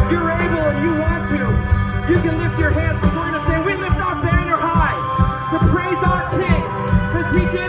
you're able and you want to, you can lift your hands because we're going to say, we lift our banner high to praise our King because he did